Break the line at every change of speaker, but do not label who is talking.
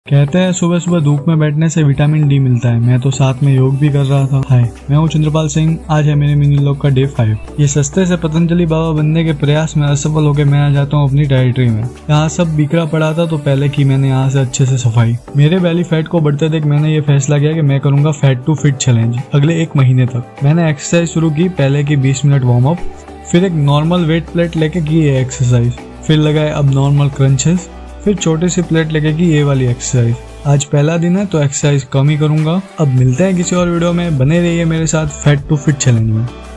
कहते हैं सुबह सुबह धूप में बैठने से विटामिन डी मिलता है। मैं तो साथ में योग भी कर रहा था। हाय, मैं हूँ चंद्रपाल सिंह। आज है मेरे मिनी व्लॉग का डे 5। ये सस्ते से पतंजलि बाबा बनने के प्रयास में असफल होकर मैं आ जाता हूँ अपनी डाइटरी में। यहाँ सब बिखरा पड़ा था तो पहले की मैंने यहाँ से अच्छे से सफाई। मेरे बेली फैट को बढ़ते देख मैंने ये फैसला किया कि मैं करूंगा फैट टू फिट चैलेंज अगले 1 महीने तक। मैंने एक्सरसाइज शुरू की। पहले की 20 मिनट वार्म अप, फिर एक नॉर्मल वेट प्लेट लेके की ये एक्सरसाइज, फिर लगाए अब नॉर्मल क्रंचेस, फिर छोटी सी प्लेट लेके की ये वाली एक्सरसाइज। आज पहला दिन है तो एक्सरसाइज कम ही करूंगा। अब मिलते हैं किसी और वीडियो में। बने रहिए मेरे साथ फैट टू फिट चैलेंज में।